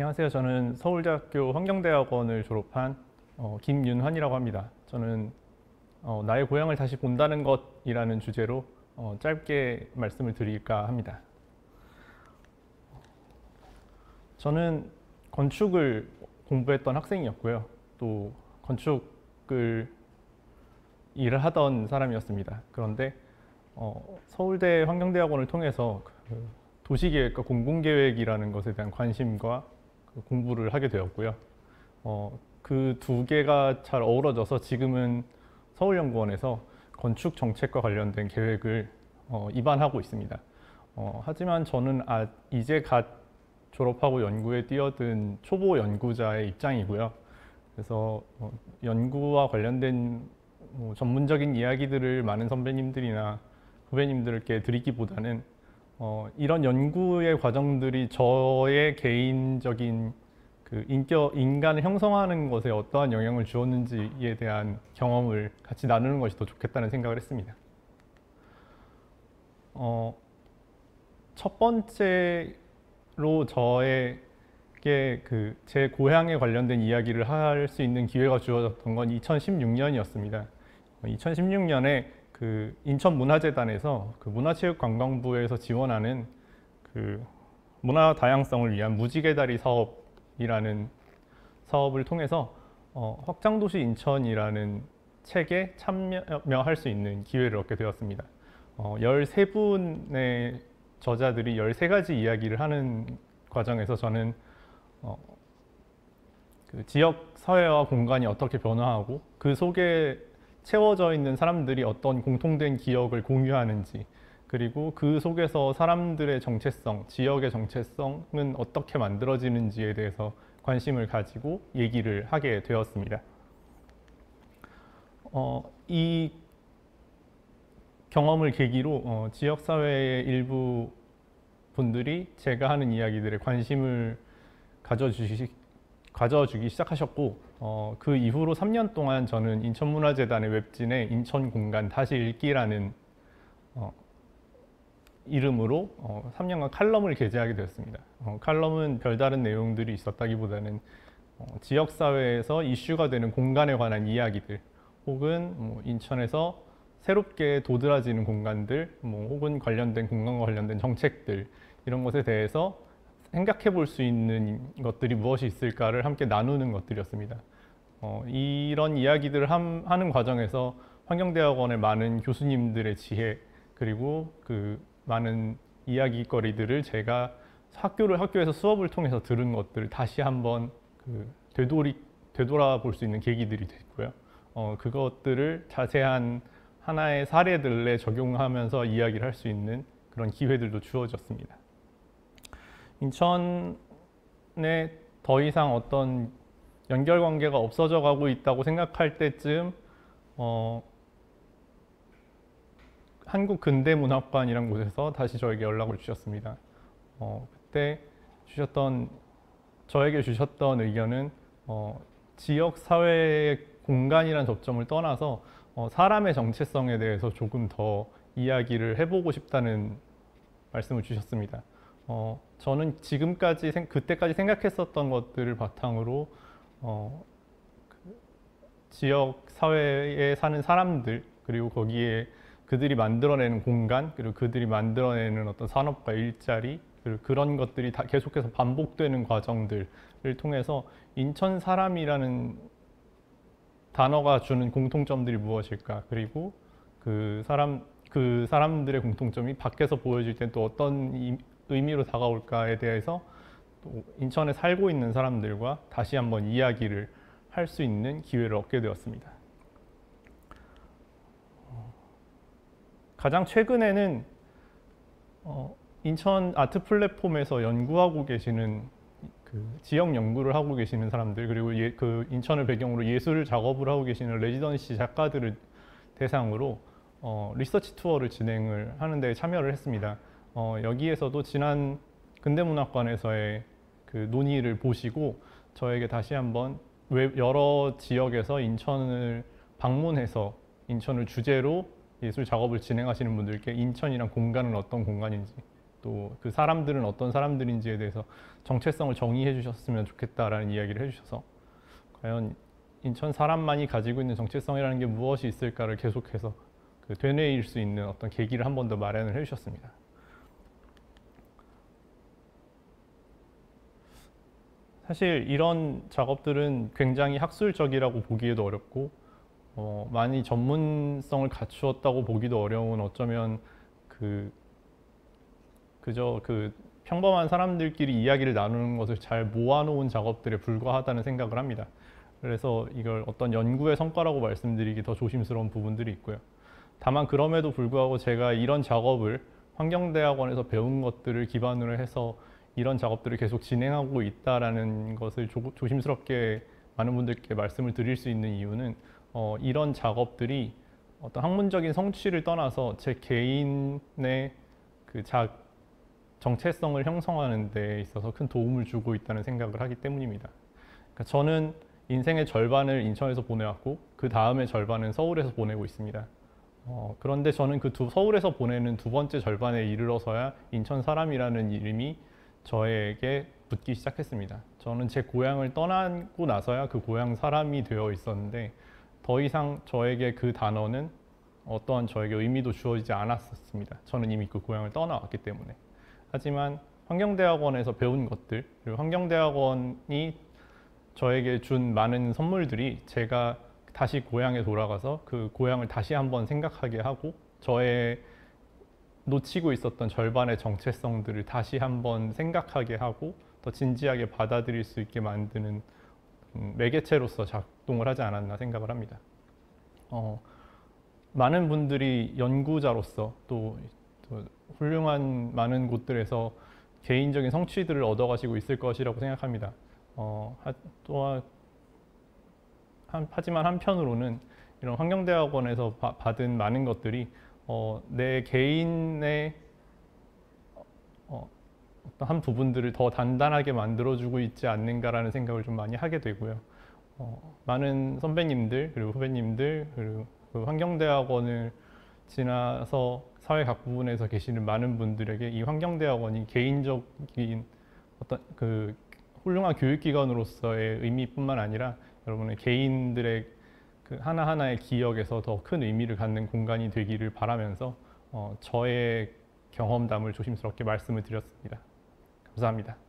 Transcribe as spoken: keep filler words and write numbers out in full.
안녕하세요. 저는 서울대학교 환경대학원을 졸업한 어, 김윤환이라고 합니다. 저는 어, 나의 고향을 다시 본다는 것이라는 주제로 어, 짧게 말씀을 드릴까 합니다. 저는 건축을 공부했던 학생이었고요. 또 건축을 일을 하던 사람이었습니다. 그런데 어, 서울대 환경대학원을 통해서 그 도시계획과 공공계획이라는 것에 대한 관심과 그 공부를 하게 되었고요. 어, 그 두 개가 잘 어우러져서 지금은 서울연구원에서 건축 정책과 관련된 계획을 어, 입안하고 있습니다. 어, 하지만 저는 아, 이제 갓 졸업하고 연구에 뛰어든 초보 연구자의 입장이고요. 그래서 어, 연구와 관련된 뭐 전문적인 이야기들을 많은 선배님들이나 후배님들께 드리기보다는 어, 이런 연구의 과정들이 저의 개인적인 그 인격, 인간을 형성하는 것에 어떠한 영향을 주었는지에 대한 경험을 같이 나누는 것이 더 좋겠다는 생각을 했습니다. 어, 첫 번째로 저에게 그 제 고향에 관련된 이야기를 할 수 있는 기회가 주어졌던 건 이천십육 년이었습니다. 이천십육 년에 그 인천문화재단에서 그 문화체육관광부에서 지원하는 그 문화 다양성을 위한 무지개다리 사업이라는 사업을 통해서 어, 확장도시 인천이라는 책에 참여할 수 있는 기회를 얻게 되었습니다. 어, 열세 분의 저자들이 열세 가지 이야기를 하는 과정에서 저는 어, 그 지역 사회와 공간이 어떻게 변화하고 그 속에 채워져 있는 사람들이 어떤 공통된 기억을 공유하는지, 그리고 그 속에서 사람들의 정체성, 지역의 정체성은 어떻게 만들어지는지에 대해서 관심을 가지고 얘기를 하게 되었습니다. 어, 이 경험을 계기로 어, 지역사회의 일부 분들이 제가 하는 이야기들에 관심을 가져주시, 가져주기 시작하셨고, 어, 그 이후로 삼 년 동안 저는 인천문화재단의 웹진에 인천공간 다시 읽기라는 어, 이름으로 어, 삼 년간 칼럼을 게재하게 되었습니다. 어, 칼럼은 별다른 내용들이 있었다기보다는 어, 지역사회에서 이슈가 되는 공간에 관한 이야기들, 혹은 뭐 인천에서 새롭게 도드라지는 공간들, 뭐 혹은 관련된 공간과 관련된 정책들, 이런 것에 대해서 생각해 볼 수 있는 것들이 무엇이 있을까를 함께 나누는 것들이었습니다. 어, 이런 이야기들을 함, 하는 과정에서 환경대학원의 많은 교수님들의 지혜, 그리고 그 많은 이야기거리들을 제가 학교를 학교에서 수업을 통해서 들은 것들을 다시 한번 그 되돌이 되돌아볼 수 있는 계기들이 됐고요. 어, 그것들을 자세한 하나의 사례들에 적용하면서 이야기를 할 수 있는 그런 기회들도 주어졌습니다. 인천에 더 이상 어떤 연결 관계가 없어져 가고 있다고 생각할 때쯤 어, 한국근대문학관이라는 곳에서 다시 저에게 연락을 주셨습니다. 어, 그때 주셨던 저에게 주셨던 의견은 어, 지역 사회의 공간이라는 접점을 떠나서 어, 사람의 정체성에 대해서 조금 더 이야기를 해보고 싶다는 말씀을 주셨습니다. 어, 저는 지금까지 그때까지 생각했었던 것들을 바탕으로 어, 그 지역 사회에 사는 사람들, 그리고 거기에 그들이 만들어내는 공간, 그리고 그들이 만들어내는 어떤 산업과 일자리, 그리고 그런 것들이 다 계속해서 반복되는 과정들을 통해서 인천 사람이라는 단어가 주는 공통점들이 무엇일까, 그리고 그 사람 그 사람들의 공통점이 밖에서 보여질 땐 또 어떤 이, 의미로 다가올까에 대해서 또 인천에 살고 있는 사람들과 다시 한번 이야기를 할 수 있는 기회를 얻게 되었습니다. 가장 최근에는 어, 인천 아트 플랫폼에서 연구하고 계시는 그 지역 연구를 하고 계시는 사람들, 그리고 예, 그 인천을 배경으로 예술 작업을 하고 계시는 레지던시 작가들을 대상으로 어, 리서치 투어를 진행을 하는 데 참여를 했습니다. 어, 여기에서도 지난 근대문학관에서의 그 논의를 보시고 저에게 다시 한번 여러 지역에서 인천을 방문해서 인천을 주제로 예술 작업을 진행하시는 분들께 인천이란 공간은 어떤 공간인지, 또 그 사람들은 어떤 사람들인지에 대해서 정체성을 정의해 주셨으면 좋겠다라는 이야기를 해주셔서 과연 인천 사람만이 가지고 있는 정체성이라는 게 무엇이 있을까를 계속해서 그 되뇌일 수 있는 어떤 계기를 한 번 더 마련을 해주셨습니다. 사실 이런 작업들은 굉장히 학술적이라고 보기에도 어렵고 어, 많이 전문성을 갖추었다고 보기도 어려운 어쩌면 그 그저 그 평범한 사람들끼리 이야기를 나누는 것을 잘 모아놓은 작업들에 불과하다는 생각을 합니다. 그래서 이걸 어떤 연구의 성과라고 말씀드리기 더 조심스러운 부분들이 있고요. 다만 그럼에도 불구하고 제가 이런 작업을 환경대학원에서 배운 것들을 기반으로 해서 이런 작업들을 계속 진행하고 있다라는 것을 조, 조심스럽게 많은 분들께 말씀을 드릴 수 있는 이유는 어, 이런 작업들이 어떤 학문적인 성취를 떠나서 제 개인의 그 자, 정체성을 형성하는 데 있어서 큰 도움을 주고 있다는 생각을 하기 때문입니다. 그러니까 저는 인생의 절반을 인천에서 보내왔고 그 다음의 절반은 서울에서 보내고 있습니다. 어, 그런데 저는 그 두, 서울에서 보내는 두 번째 절반에 이르러서야 인천 사람이라는 이름이 저에게 붙기 시작했습니다. 저는 제 고향을 떠나고 나서야 그 고향 사람이 되어 있었는데 더 이상 저에게 그 단어는 어떠한 저에게 의미도 주어지지 않았었습니다. 저는 이미 그 고향을 떠나왔기 때문에. 하지만 환경대학원에서 배운 것들, 그리고 환경대학원이 저에게 준 많은 선물들이 제가 다시 고향에 돌아가서 그 고향을 다시 한번 생각하게 하고 저의 놓치고 있었던 절반의 정체성들을 다시 한번 생각하게 하고 더 진지하게 받아들일 수 있게 만드는 매개체로서 작동을 하지 않았나 생각을 합니다. 어, 많은 분들이 연구자로서 또, 또 훌륭한 많은 곳들에서 개인적인 성취들을 얻어가시고 있을 것이라고 생각합니다. 어, 하, 또한 한, 하지만 한편으로는 이런 환경대학원에서 바, 받은 많은 것들이 어, 내 개인의 어, 어떤 한 부분들을 더 단단하게 만들어주고 있지 않는가라는 생각을 좀 많이 하게 되고요. 어, 많은 선배님들 그리고 후배님들 그리고 그 환경대학원을 지나서 사회 각 부분에서 계시는 많은 분들에게 이 환경대학원이 개인적인 어떤 그 훌륭한 교육기관으로서의 의미뿐만 아니라 여러분의 개인들의 그 하나하나의 기억에서 더 큰 의미를 갖는 공간이 되기를 바라면서 어, 저의 경험담을 조심스럽게 말씀을 드렸습니다. 감사합니다.